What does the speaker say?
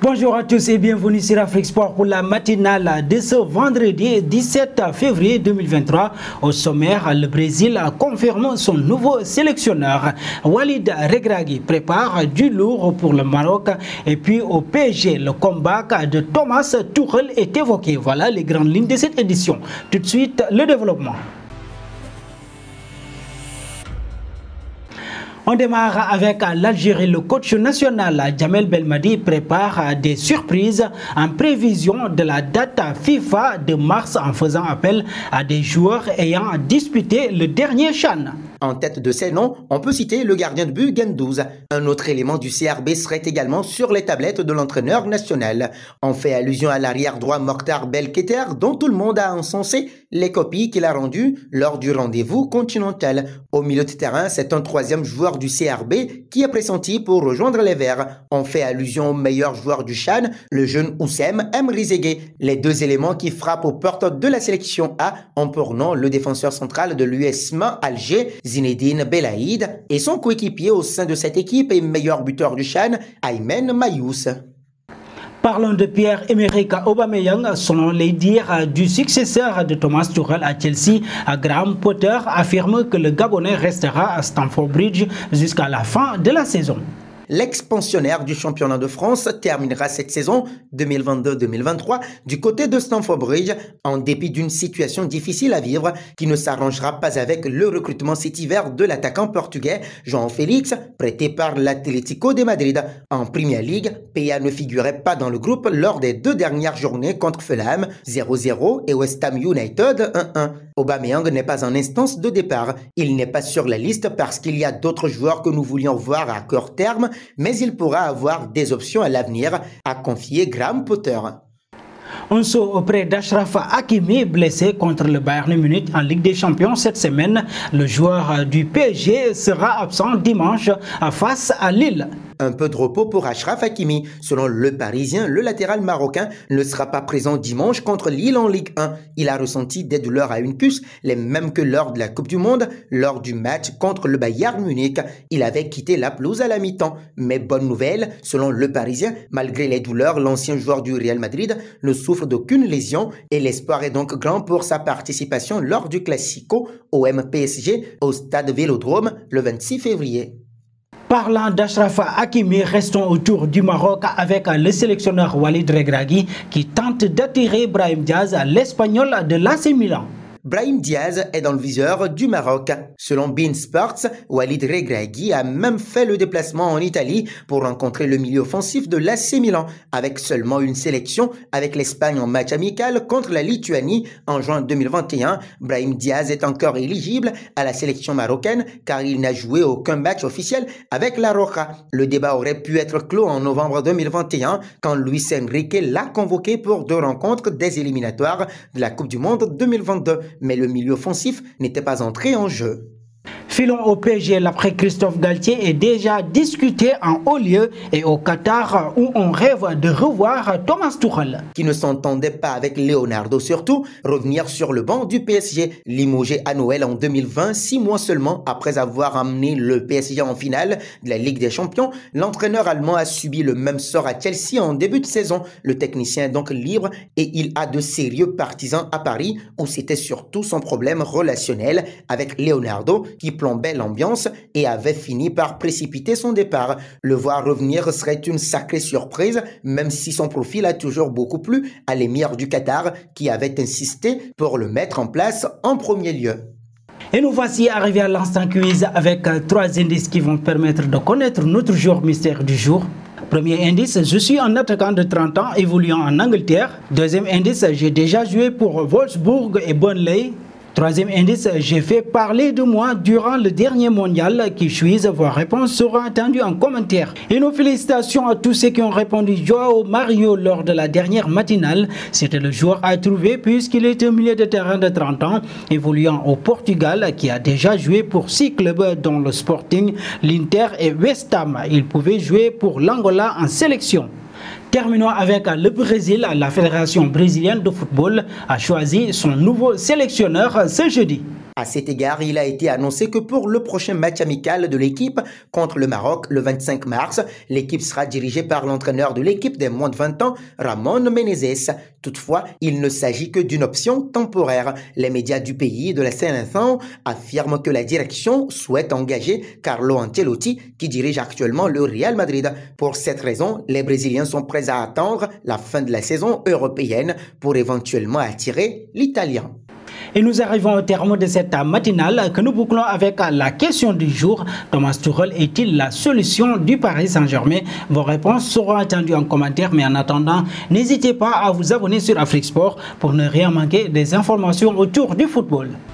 Bonjour à tous et bienvenue sur Afrique Sport pour la matinale de ce vendredi 17 février 2023. Au sommaire, le Brésil confirme son nouveau sélectionneur. Walid Regragui prépare du lourd pour le Maroc. Et puis au PSG, le comeback de Thomas Tuchel est évoqué. Voilà les grandes lignes de cette édition. Tout de suite, le développement. On démarre avec l'Algérie. Le coach national Djamel Belmadi prépare des surprises en prévision de la date FIFA de mars en faisant appel à des joueurs ayant disputé le dernier CHAN. En tête de ces noms, on peut citer le gardien de but Gendouzi. Un autre élément du CRB serait également sur les tablettes de l'entraîneur national. On fait allusion à l'arrière droit Mokhtar Belketer, dont tout le monde a encensé les copies qu'il a rendues lors du rendez-vous continental. Au milieu de terrain, c'est un troisième joueur du CRB qui est pressenti pour rejoindre les Verts. On fait allusion au meilleur joueur du CHAN, le jeune Oussem Mrizege. Les deux éléments qui frappent aux portes de la sélection A ont pour nom le défenseur central de l'USM Alger, Zinedine Belaïd, et son coéquipier au sein de cette équipe et meilleur buteur du CHAN, Aymen Mayous. Parlons de Pierre-Emerick Aubameyang. Selon les dires du successeur de Thomas Tuchel à Chelsea, Graham Potter affirme que le Gabonais restera à Stamford Bridge jusqu'à la fin de la saison. L'expansionnaire du championnat de France terminera cette saison 2022-2023 du côté de Stamford Bridge en dépit d'une situation difficile à vivre qui ne s'arrangera pas avec le recrutement cet hiver de l'attaquant portugais João Félix, prêté par l'Atlético de Madrid. En Premier League, PA ne figurait pas dans le groupe lors des deux dernières journées contre Fulham 0-0 et West Ham United 1-1. Aubameyang n'est pas en instance de départ. Il n'est pas sur la liste parce qu'il y a d'autres joueurs que nous voulions voir à court terme, mais il pourra avoir des options à l'avenir, a confié Graham Potter. On saut auprès d'Achraf Hakimi, blessé contre le Bayern Munich en Ligue des Champions cette semaine. Le joueur du PSG sera absent dimanche face à Lille. Un peu de repos pour Achraf Hakimi. Selon Le Parisien, le latéral marocain ne sera pas présent dimanche contre Lille en Ligue 1. Il a ressenti des douleurs à une cuisse, les mêmes que lors de la Coupe du Monde, lors du match contre le Bayern Munich. Il avait quitté la pelouse à la mi-temps. Mais bonne nouvelle, selon Le Parisien, malgré les douleurs, l'ancien joueur du Real Madrid ne souffre d'aucune lésion et l'espoir est donc grand pour sa participation lors du Classico OM PSG au stade Vélodrome le 26 février. Parlant d'Achraf Hakimi, restons autour du Maroc avec le sélectionneur Walid Regragui qui tente d'attirer Brahim Diaz, l'Espagnol de l'AC Milan. Brahim Diaz est dans le viseur du Maroc. Selon beIN Sports, Walid Regragui a même fait le déplacement en Italie pour rencontrer le milieu offensif de l'AC Milan, avec seulement une sélection avec l'Espagne en match amical contre la Lituanie en juin 2021. Brahim Diaz est encore éligible à la sélection marocaine car il n'a joué aucun match officiel avec la Roja. Le débat aurait pu être clos en novembre 2021 quand Luis Enrique l'a convoqué pour deux rencontres des éliminatoires de la Coupe du Monde 2022. Mais le milieu offensif n'était pas entré en jeu. Filons au PSG, l'après Christophe Galtier est déjà discuté en haut lieu et au Qatar où on rêve de revoir Thomas Tuchel. Qui ne s'entendait pas avec Leonardo surtout, revenir sur le banc du PSG. Limogé à Noël en 2020, 6 mois seulement après avoir amené le PSG en finale de la Ligue des Champions, l'entraîneur allemand a subi le même sort à Chelsea en début de saison. Le technicien est donc libre et il a de sérieux partisans à Paris où c'était surtout son problème relationnel avec Leonardo qui plombait l'ambiance et avait fini par précipiter son départ. Le voir revenir serait une sacrée surprise, même si son profil a toujours beaucoup plu à l'émir du Qatar qui avait insisté pour le mettre en place en premier lieu. Et nous voici arrivés à l'instant quiz avec 3 indices qui vont permettre de connaître notre joueur mystère du jour. Premier indice, je suis un attaquant de 30 ans évoluant en Angleterre. Deuxième indice, j'ai déjà joué pour Wolfsburg et Burnley. Troisième indice, j'ai fait parler de moi durant le dernier mondial. Qui choisissent vos réponses seront attendues en commentaire. Et nos félicitations à tous ceux qui ont répondu Joao Mario lors de la dernière matinale. C'était le joueur à trouver puisqu'il est au milieu de terrain de 30 ans, évoluant au Portugal, qui a déjà joué pour 6 clubs dont le Sporting, l'Inter et West Ham. Il pouvait jouer pour l'Angola en sélection. Terminons avec le Brésil. La Fédération brésilienne de football a choisi son nouveau sélectionneur ce jeudi. À cet égard, il a été annoncé que pour le prochain match amical de l'équipe contre le Maroc le 25 mars, l'équipe sera dirigée par l'entraîneur de l'équipe des moins de 20 ans, Ramon Menezes. Toutefois, il ne s'agit que d'une option temporaire. Les médias du pays de la CNFA affirment que la direction souhaite engager Carlo Ancelotti, qui dirige actuellement le Real Madrid. Pour cette raison, les Brésiliens sont prêts à attendre la fin de la saison européenne pour éventuellement attirer l'Italien. Et nous arrivons au terme de cette matinale que nous bouclons avec la question du jour. Thomas Tuchel est-il la solution du Paris Saint-Germain? Vos réponses seront attendues en commentaire, mais en attendant, n'hésitez pas à vous abonner sur Afrique Sport pour ne rien manquer des informations autour du football.